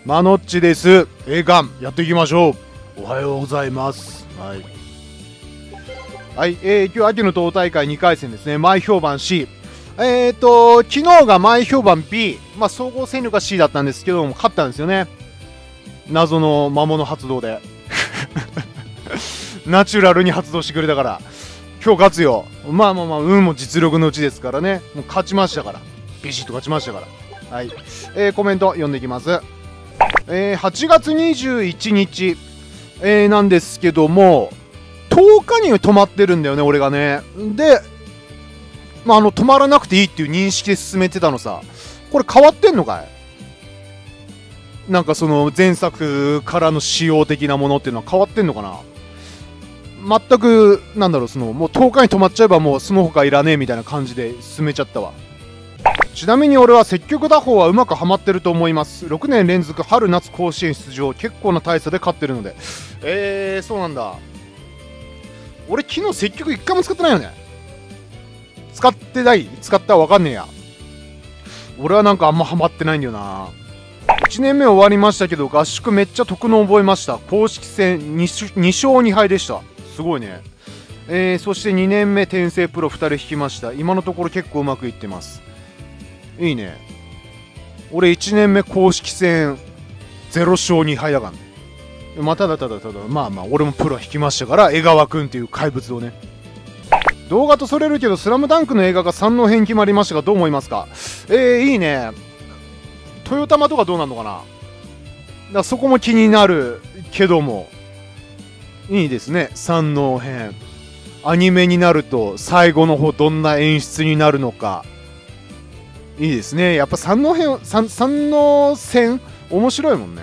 マノッチです。映画やっていきましょう。おはようございます。はい。はい、今日秋の党大会2回戦ですね。前評判 C。昨日が前評判 B。まあ、総合戦力が C だったんですけども、勝ったんですよね。謎の魔物発動で。ナチュラルに発動してくれたから。今日勝つよ。まあ、運も実力のうちですからね。もう勝ちましたから。ビシッと勝ちましたから。はい。コメント読んでいきます。8月21日、なんですけども、10日に止まってるんだよね、俺がね。で、止まらなくていいっていう認識で進めてたのさ。これ変わってんのかい？なんかその前作からの仕様的なものっていうのは変わってんのかな？全く、なんだろう、もう10日に止まっちゃえばもうその他いらねえみたいな感じで進めちゃったわ。ちなみに俺は積極打法はうまくはまってると思います。6年連続春夏甲子園出場、結構な大差で勝ってるので。そうなんだ。俺昨日積極1回も使ってないよね。使ってない？使ったらわかんねえや。俺はなんかあんまハマってないんだよな。1年目終わりましたけど、合宿めっちゃ得の覚えました。公式戦 2勝2敗でした。すごいね。そして2年目転生プロ2人引きました。今のところ結構うまくいってます。いいね。俺1年目公式戦0勝2敗だからね。ただ俺もプロ引きましたから、江川くんっていう怪物をね。動画とそれるけど、スラムダンクの映画が三の編決まりましたが、どう思いますか？いいね。豊玉とかどうなるのかな？だからそこも気になるけども、いいですね。三の編。アニメになると、最後の方どんな演出になるのか。いいですね。やっぱ三の線、面白いもんね。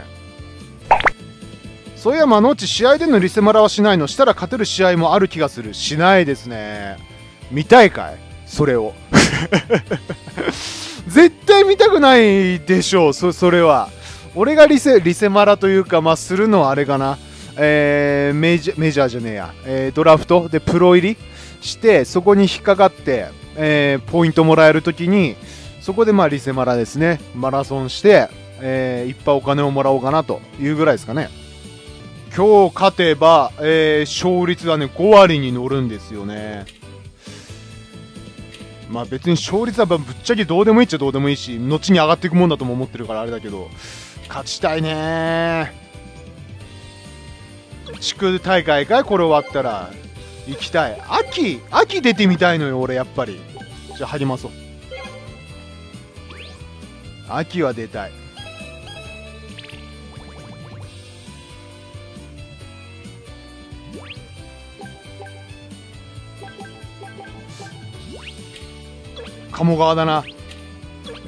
そういや、マノッチ、試合でのリセマラはしないの？したら勝てる試合もある気がする。しないですね。見たいかい？それを。絶対見たくないでしょう、それは。俺がリセマラというか、するのはあれかな。メジャーじゃねえや。ドラフトでプロ入りして、そこに引っかかって、ポイントもらえるときに、そこでリセマラですね。マラソンして、いっぱいお金をもらおうかなというぐらいですかね。今日勝てば、勝率はね、5割に乗るんですよね。別に勝率はぶっちゃけどうでもいいっちゃどうでもいいし、後に上がっていくもんだとも思ってるからあれだけど、勝ちたいねー。地区大会かい？これ終わったら行きたい。秋出てみたいのよ、俺やっぱり。じゃあ入ります。秋は出たい。鴨川だな。うん。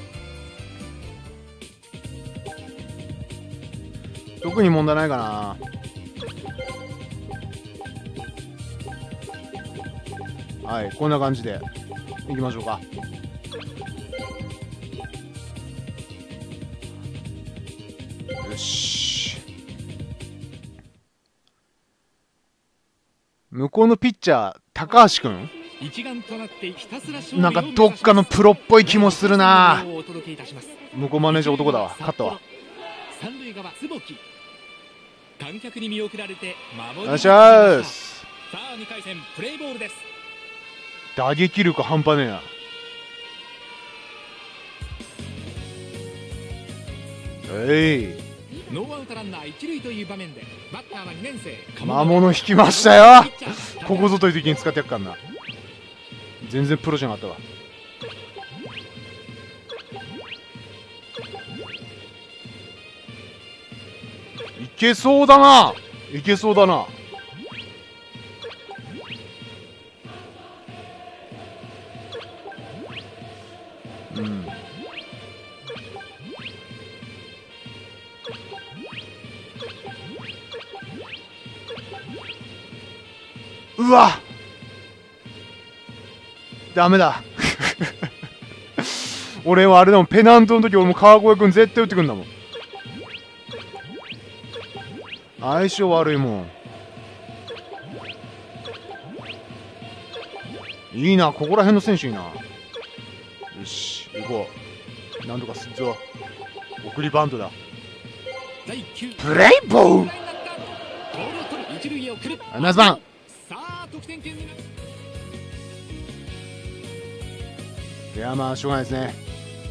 特に問題ないかな。はい、こんな感じでいきましょうか。よし。向こうのピッチャー、高橋くん？なんかどっかのプロっぽい気もするな。向こうマネージャー男だわ。勝ったわ。お願いします。打撃力半端ねえな。ノーアウトランナー一塁という場面でバッターは2年生。魔物引きましたよ。ここぞという時に使ってやっかんな。全然プロじゃなかったわ。いけそうだな。いけそうだな。うん。うわっ、ダメだ。俺はあれだもん、ペナントの時俺も川越君絶対打ってくんだもん。相性悪いもん。いいな、ここら辺の選手いいな。よし、行こう。なんとかすっぞ。送りバントだ。 プレイボール。ナイスバン。いや、まあしょうがないですね。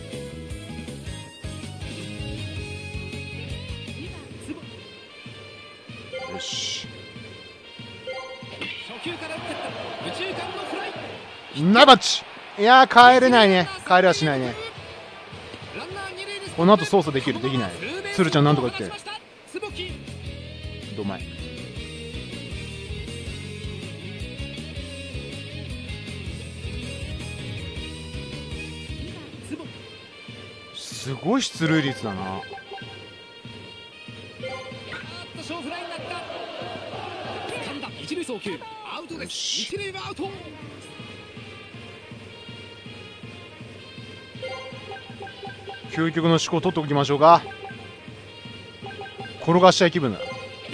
よし、ナイバッチ。いやー、帰れないね。帰れはしないね。この後操作できるできない。鶴ちゃんなんとか言って。どうまい。すごい出塁率だな。よし、究極の思考を取っておきましょうか。転がし合い気分だ。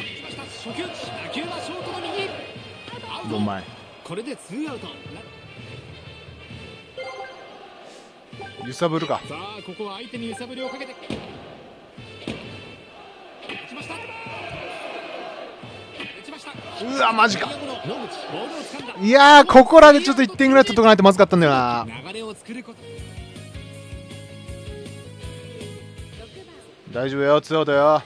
どんまい。 これで2アウト。 揺さぶるか。 さあ、ここは相手に揺さぶりをかけて打ちました。 うわ、マジか。いやー、ここらでちょっと1点ぐらい取っとかないとまずかったんだよな。大丈夫よ、2アウトよ。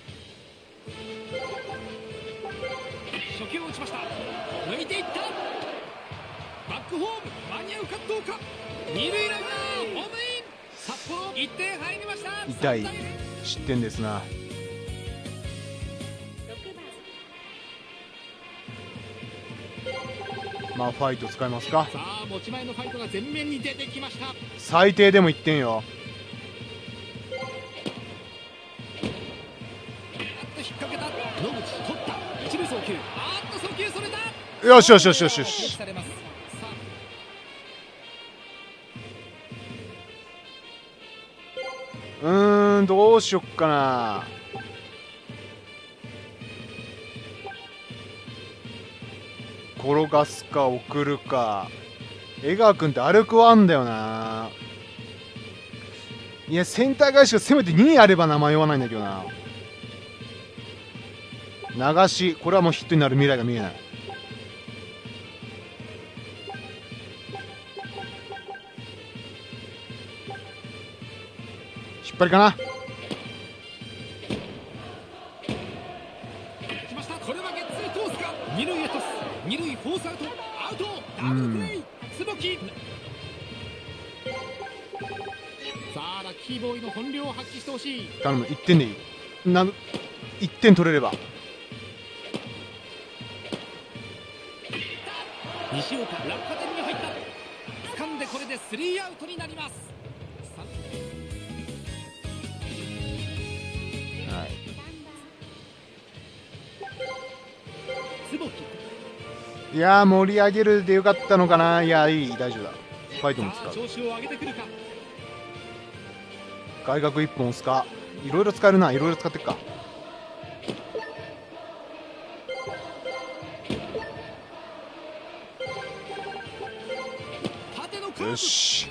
初球を打ちました。抜いていった。バックホーム間に合うかどうか。二塁ランナーホームイン。札幌1点入りました。 痛い失点ですな。まあファイト使いますか。 さあ、持ち前のファイトが前面に出てきました。 最低でも1点よ。 引っ掛けた。野口取った。一塁送球。送球それた。 よしよしよしよしよし。どうしよっかな。転がすか送るか。江川君って歩くはあんだよな。いや、センター返しがせめて2位あれば名前言わないんだけどな。流し、これはもうヒットになる未来が見えない。引っ張りかな。 これはゲッツーコースか。二塁へトス。二塁フォースアウト。アウト。ダブルプレイ。椿。さあ、ラッキーボーイの本領を発揮してほしい。 頼む、1点でいい。1点取れれば。 西岡、落下点に入った。掴んでこれで3アウトになります。 はい。いやー、盛り上げるでよかったのかな。いや、いい、大丈夫だ。ファイトも使う。 調子を上げてくるか。 外角1本押すか。いろいろ使えるな。いろいろ使っていくか。よし。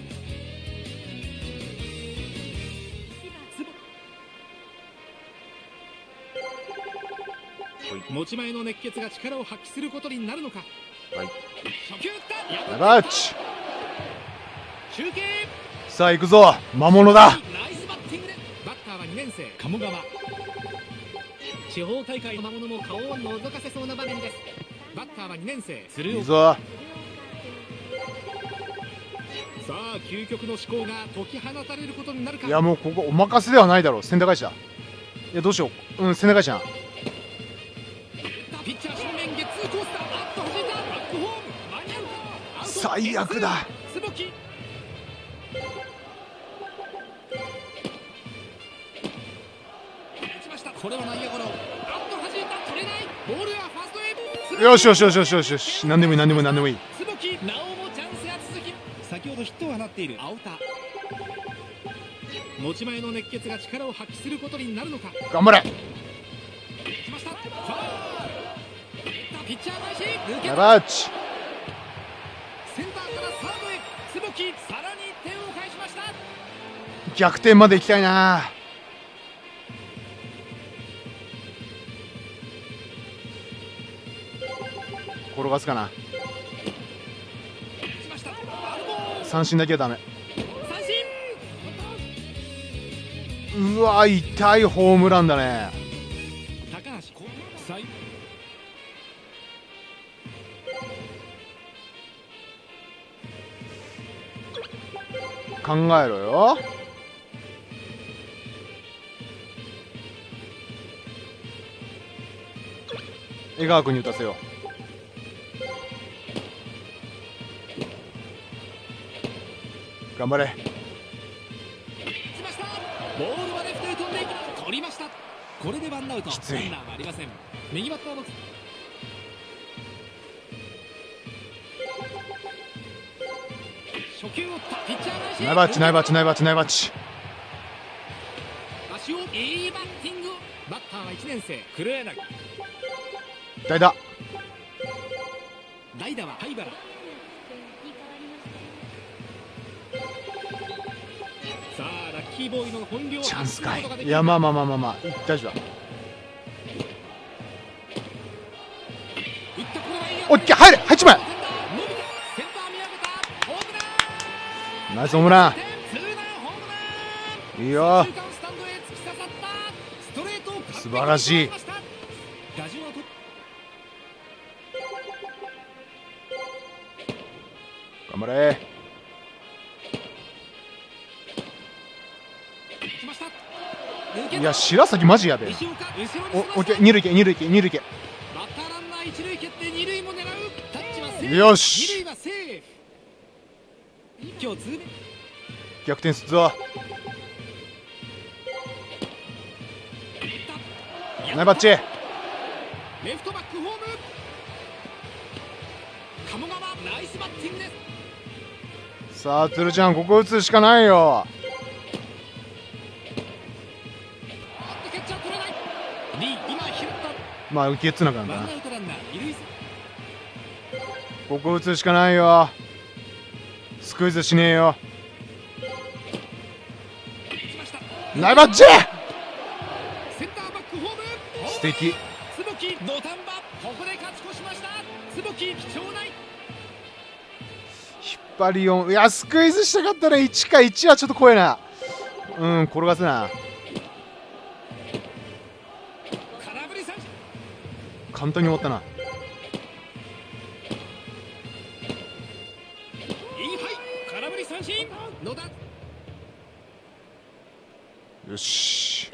持ち前の熱血が力を発揮することになるのか。 はい。 初球打った。 やばっち。 中継。 さあ行くぞ。魔物だ。 ナイスバッティングで。バッターは2年生鴨川。地方大会の魔物も顔を覗かせそうな場面です。バッターは2年生鶴岡。 いいぞ。 さあ、究極の思考が解き放たれることになるか。 いや、もうここお任せではないだろう。センター返しだ。いや、どうしよう。センター返しだ。 ピッチャー正面ゲッツーコースだ。あっと弾いた。バックホーム間に合うか。 最悪だ。 椿。打ちました。これは内野ゴロ。あっと弾いた。取れない。ボールはファーストへ。 よしよしよしよしよしよし。何でもいい何でもいい何でもいい。 椿。なおもチャンスが続き。先ほどヒットを放っている青田。持ち前の熱血が力を発揮することになるのか。 頑張れ。 来ました。ピッチャー返し抜けた。 やばっち。 センターからサードへ。椿、さらに1点を返しました。 逆転まで行きたいな。 転がすかな。 打ちました。ファウルボール。 三振だけはダメ。 三振。 うわ痛いホームランだね。 高橋最考えろよ。江川君に打たせよう。頑張れ。 打ちました。ボールはレフトへ飛んでいきます。取りました。これでワンアウト。 きついランナーはありません。右バッターボックス。初球を打ったピッチャー返し。 ナイバッチナイバッチナイバッチナイバッチ。 足をいいバッティング。バッターは1年生黒柳。 代打。 代打は灰原。さあラッキーボーイの本領をチャンスかい。 発揮することができる。 いやまあまあまあまあまあ大丈夫だ。 打ったこれはいいよ。 おっき入れ入っちまえ。 伸びたセンター見上げたホームラン。 ナイスホームラン。 ツーランホームラン。 いいよ。 中間スタンドへ突き刺さったストレートを完璧に素晴らしい。 捉えました。打順はと頑張れ。 来ました。抜けた。 いや白崎マジやべえ。 西岡後ろにそらおオッケーした。 二塁行け二塁行け二塁行け。 バッターランナー一塁蹴って二塁も狙う。タッチはセーフ。 よし二塁はセーフ。今日ツーベース。 逆転するぞ。ナイバッチ。 レフトバックホーム。鴨川ナイスバッティングです。 さあ鶴ちゃんここ打つしかないよ。 キャッチャー取れない。リー今拾った。 まあ受けつなかったな。 ワンアウトランナー二塁。 ここ打つしかないよ。スクイズしねえよ。 打ちました。 ナイバッチ。 センターバックホーム。 素敵。 坪木土壇場。ここで勝ち越しました。坪木貴重な引っ張り4。いやスクイズしたかったね。1か1はちょっと怖いな。うん転がすな。 空振り三振。 簡単に終わったな。 インハイ空振り三振。野田。 よし。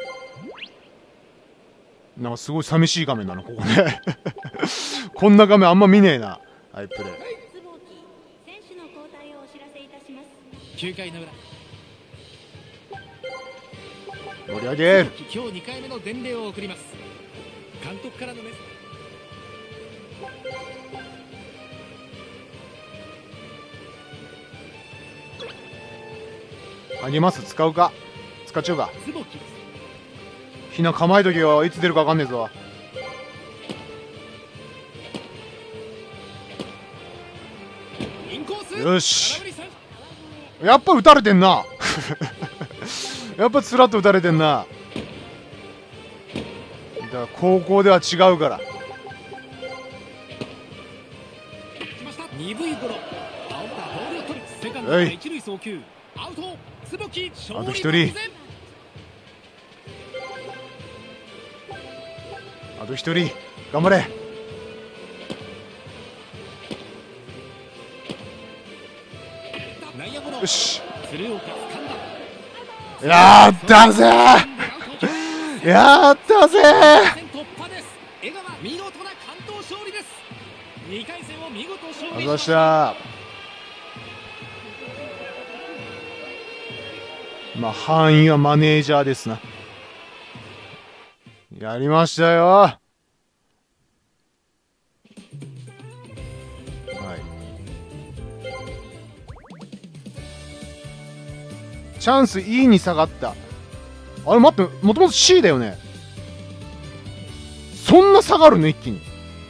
なんかすごい寂しい画面だなここね。こんな画面あんま見ねえな。はいプレー。 坪木選手の交代をお知らせいたします。 9回の裏。 盛り上げる。 今日2回目の伝令を送ります。監督からのメッセージ。 あげます。使うか使っちゃうか。 坪木。 ひな構えとけよ。いつ出るか分かんねえぞ。 インコース。 よし空振り三振。 やっぱ打たれてんな。やっぱつらっと打たれてんな。だから高校では違うから。 来ました。鈍いゴロ。青田ボールを取る。セカンドから一塁送球。アウト。坪木勝利あと一人。あと一人頑張れ。 内野ゴロ。 よし鶴岡掴んだ。 やったぜやったぜ。 突破です。江川見事な完投勝利です。2回戦を見事勝利あざした。まあ範囲はマネージャーですな。やりましたよ。はいチャンス E に下がった。あれ待ってもともと C だよね。そんな下がるの一気に。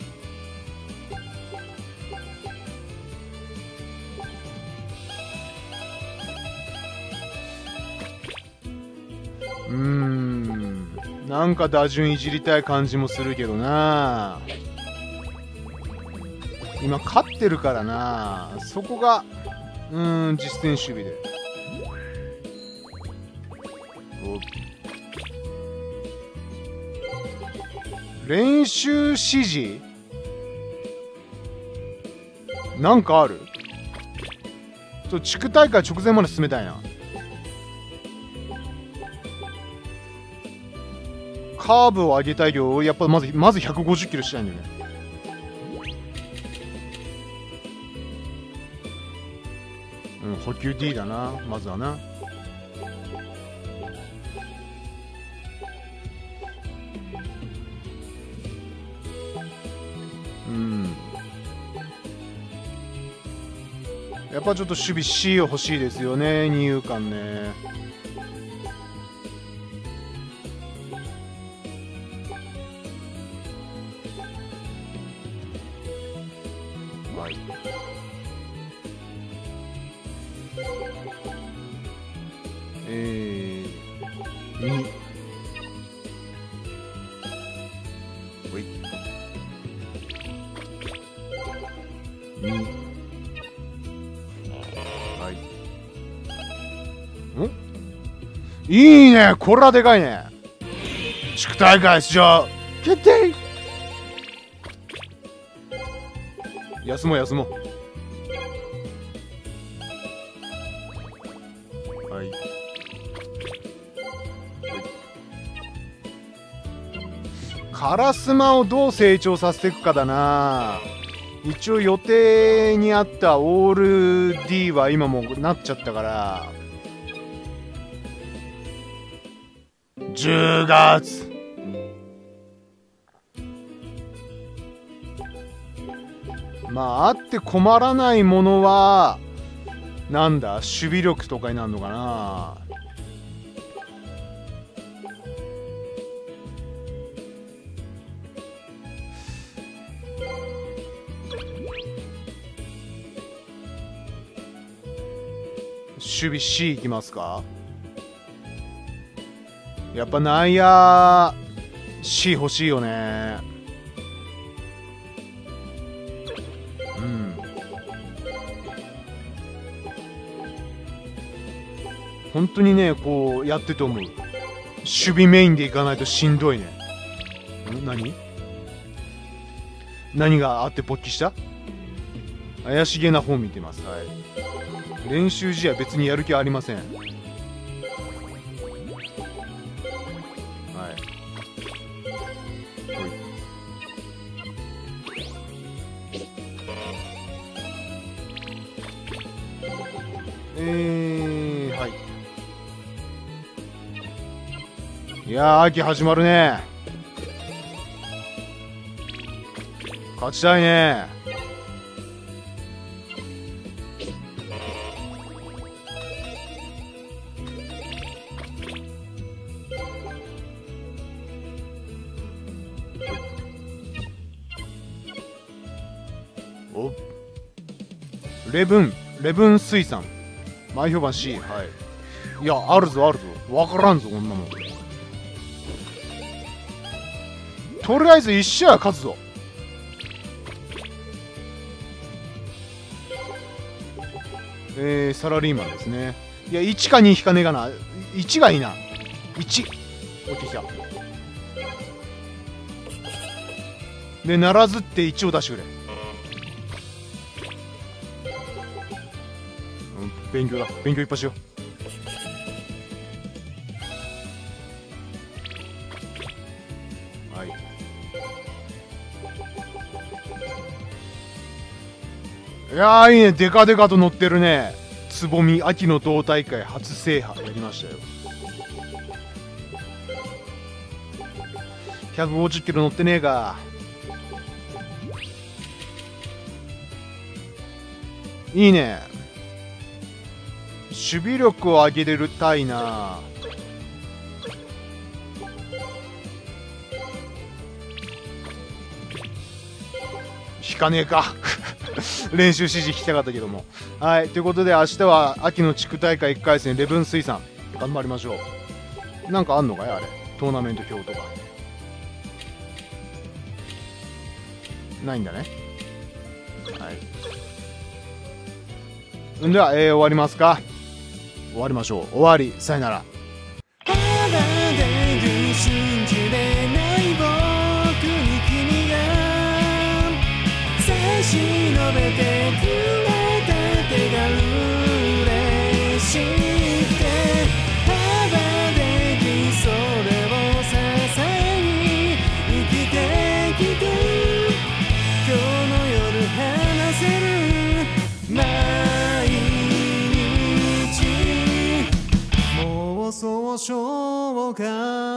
なんか打順いじりたい感じもするけどな。 今勝ってるからな、そこが実戦守備で。練習指示なんかある？地区大会直前まで進めたいな。カーブを上げたいけど、やっぱまず150キロしたいんだよね。補給 D だな、まずはな。やっぱちょっと守備 C を欲しいですよね、二遊間ね。はい。2。ほい。2。はい。いいね、これはでかいね。地区大会出場決定。休もう休もう。はい。カラスマをどう成長させていくかだな。一応予定にあったオール D は今もうなっちゃったから、10月まああって困らないものはなんだ、守備力とかになるのかな。守備 C いきますか。やっぱ内野 C 欲しいよね。本当にね、こうやってて思う。守備メインでいかないとしんどいね。何があって勃起した？怪しげな本見てます。はい。練習試合別にやる気はありません。はい。はい。いやー、秋始まるね。勝ちたいね。お、レブン水産前評判 C。 はい。いや、あるぞあるぞ、分からんぞこんなもん。とりあえず1試合は勝つぞ。サラリーマンですね。いや、1か2引かねえかな。1がいいな。1。落ちてきた。で、ならずって1を出してくれ。勉強だ。勉強いっぱいしよう。はい。いやー、いいね。デカデカと乗ってるね。つぼみ秋の党大会初制覇やりましたよ。150キロ乗ってねえか。いいね。守備力を上げれるたいな。引かねえか。練習指示引きたかったけども。はい、ということで明日は秋の地区大会1回戦レブン水産頑張りましょう。なんかあんのかいあれ、トーナメント表とか。ないんだね。 はい、では、終わりますか。終わりましょう。終わり、さよなら。 信じれない僕に君が差し伸べてくれた手が嬉しくて幅できそれを支えに生きてきて今日の夜話せる毎日もうそうしょうか